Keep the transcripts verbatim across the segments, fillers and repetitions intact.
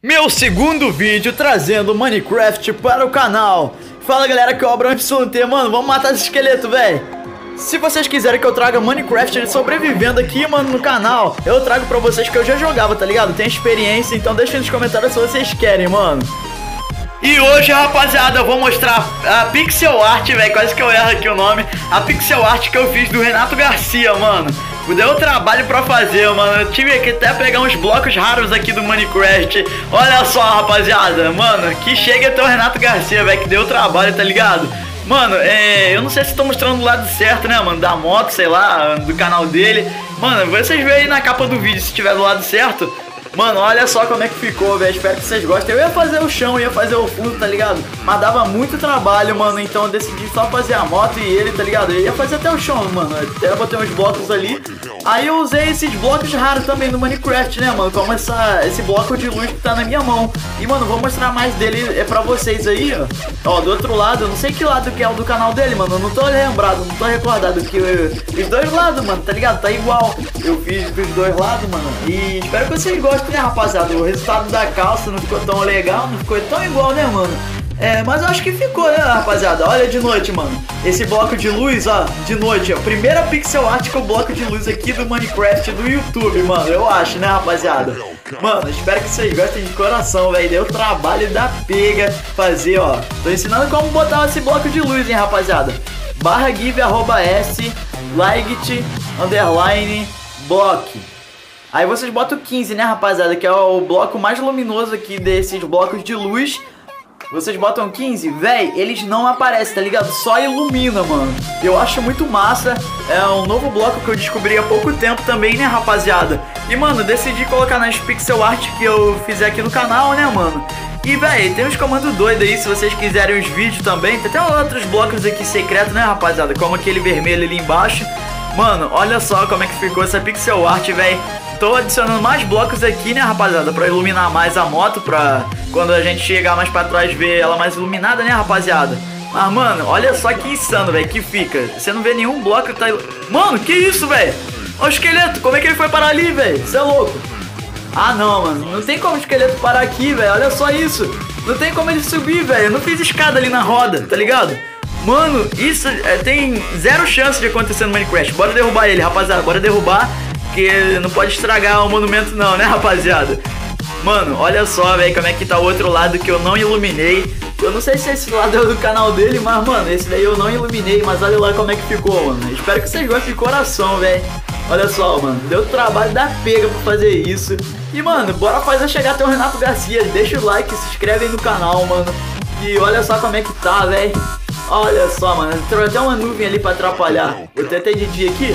Meu segundo vídeo trazendo Minecraft para o canal. Fala galera, que é o Abraham Y T, mano, vamos matar esse esqueleto, velho. Se vocês quiserem que eu traga Minecraft sobrevivendo aqui, mano, no canal, eu trago pra vocês, que eu já jogava, tá ligado? Tem experiência, então deixem nos comentários se vocês querem, mano. E hoje, rapaziada, eu vou mostrar a pixel art, velho, quase que eu erro aqui o nome. A pixel art que eu fiz do Renato Garcia, mano. Deu trabalho pra fazer, mano. Eu tive que até pegar uns blocos raros aqui do Minecraft. Olha só, rapaziada, mano, que chega até o Renato Garcia, velho, que deu trabalho, tá ligado? Mano, é, eu não sei se tô mostrando do lado certo, né, mano, da moto, sei lá, do canal dele. Mano, vocês veem aí na capa do vídeo se tiver do lado certo. Mano, olha só como é que ficou, velho. Espero que vocês gostem. Eu ia fazer o chão, ia fazer o fundo, tá ligado? Mas dava muito trabalho, mano. Então eu decidi só fazer a moto e ele, tá ligado? Eu ia fazer até o chão, mano. Até eu botei uns blocos ali. Aí eu usei esses blocos raros também no Minecraft, né, mano? Como essa, esse bloco de luz que tá na minha mão. E, mano, vou mostrar mais dele é pra vocês aí, ó. Ó, do outro lado, eu não sei que lado que é o do canal dele, mano. Eu não tô lembrado, não tô recordado que eu, os dois lados, mano, tá ligado? Tá igual. Eu fiz dos dois lados, mano. E espero que vocês gostem, né, rapaziada? O resultado da calça não ficou tão legal, não ficou tão igual, né, mano? É, mas eu acho que ficou, né, rapaziada? Olha de noite, mano. Esse bloco de luz, ó, de noite, ó. Primeira pixel art com o bloco de luz aqui do Minecraft do YouTube, mano. Eu acho, né, rapaziada? Mano, espero que vocês gostem de coração, velho. Deu trabalho da pega fazer, ó. Tô ensinando como botar esse bloco de luz, hein, rapaziada. Barra give, arroba s, light, underline, block. Aí vocês botam quinze, né, rapaziada? Que é o bloco mais luminoso aqui desses blocos de luz. Vocês botam quinze, véi, eles não aparecem, tá ligado? Só ilumina, mano. Eu acho muito massa. É um novo bloco que eu descobri há pouco tempo também, né, rapaziada? E, mano, decidi colocar nas pixel art que eu fizer aqui no canal, né, mano? E, véi, tem uns comandos doidos aí, se vocês quiserem os vídeos também. Tem até outros blocos aqui secretos, né, rapaziada? Como aquele vermelho ali embaixo. Mano, olha só como é que ficou essa pixel art, véi. Tô adicionando mais blocos aqui, né, rapaziada, pra iluminar mais a moto, pra quando a gente chegar mais pra trás ver ela mais iluminada, né, rapaziada. Mas, mano, olha só que insano, velho, que fica. Você não vê nenhum bloco que tá... Mano, que isso, velho? Olha o esqueleto, como é que ele foi parar ali, velho? Você é louco. Ah, não, mano, não tem como o esqueleto parar aqui, velho, olha só isso. Não tem como ele subir, velho, eu não fiz escada ali na roda, tá ligado? Mano, isso é, tem zero chance de acontecer no Minecraft. Bora derrubar ele, rapaziada, bora derrubar. Porque não pode estragar o monumento não, né, rapaziada? Mano, olha só, velho, como é que tá o outro lado que eu não iluminei. Eu não sei se esse lado é do canal dele, mas, mano, esse daí eu não iluminei. Mas olha lá como é que ficou, mano. Espero que vocês gostem de coração, velho. Olha só, mano, deu trabalho da pega pra fazer isso. E, mano, bora fazer chegar até o Renato Garcia. Deixa o like, se inscreve aí no canal, mano. E olha só como é que tá, velho. Olha só, mano, entrou até uma nuvem ali pra atrapalhar. Eu tenho até de dia aqui.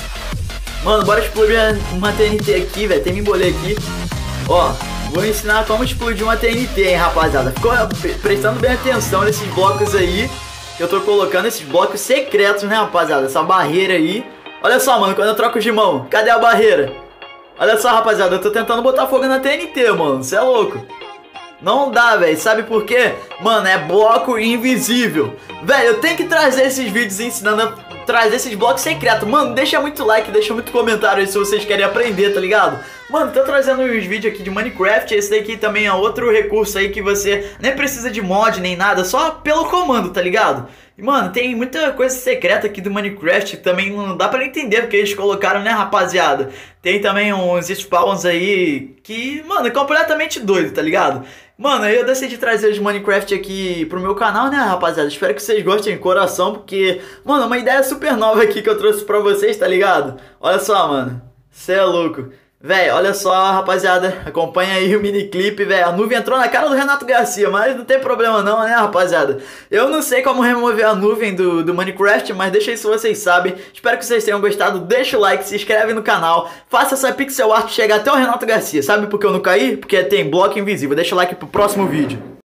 Mano, bora explodir uma T N T aqui, velho. Tem me embolei aqui. Ó, vou ensinar como explodir uma T N T, hein, rapaziada. Ficou prestando bem atenção nesses blocos aí que eu tô colocando, esses blocos secretos, né, rapaziada? Essa barreira aí. Olha só, mano, quando eu troco de mão, cadê a barreira? Olha só, rapaziada, eu tô tentando botar fogo na T N T, mano. Você é louco. Não dá, velho. Sabe por quê? Mano, é bloco invisível. Velho, eu tenho que trazer esses vídeos ensinando a trazer esses blocos secretos. Mano, deixa muito like, deixa muito comentário aí se vocês querem aprender, tá ligado? Mano, tô trazendo uns vídeos aqui de Minecraft. Esse daqui também é outro recurso aí que você nem precisa de mod nem nada, só pelo comando, tá ligado? E, mano, tem muita coisa secreta aqui do Minecraft que também não dá pra entender porque eles colocaram, né, rapaziada? Tem também uns spawns aí que, mano, é completamente doido, tá ligado? Mano, eu decidi trazer os Minecraft aqui pro meu canal, né, rapaziada? Espero que vocês gostem de coração, porque, mano, é uma ideia super nova aqui que eu trouxe pra vocês, tá ligado? Olha só, mano, cê é louco. Véi, olha só, rapaziada, acompanha aí o miniclip, velho. A nuvem entrou na cara do Renato Garcia, mas não tem problema não, né, rapaziada? Eu não sei como remover a nuvem do, do Minecraft, mas deixa aí se vocês sabem. Espero que vocês tenham gostado, deixa o like, se inscreve no canal. Faça essa pixel art chegar até o Renato Garcia. Sabe por que eu não caí? Porque tem bloco invisível. Deixa o like pro próximo vídeo.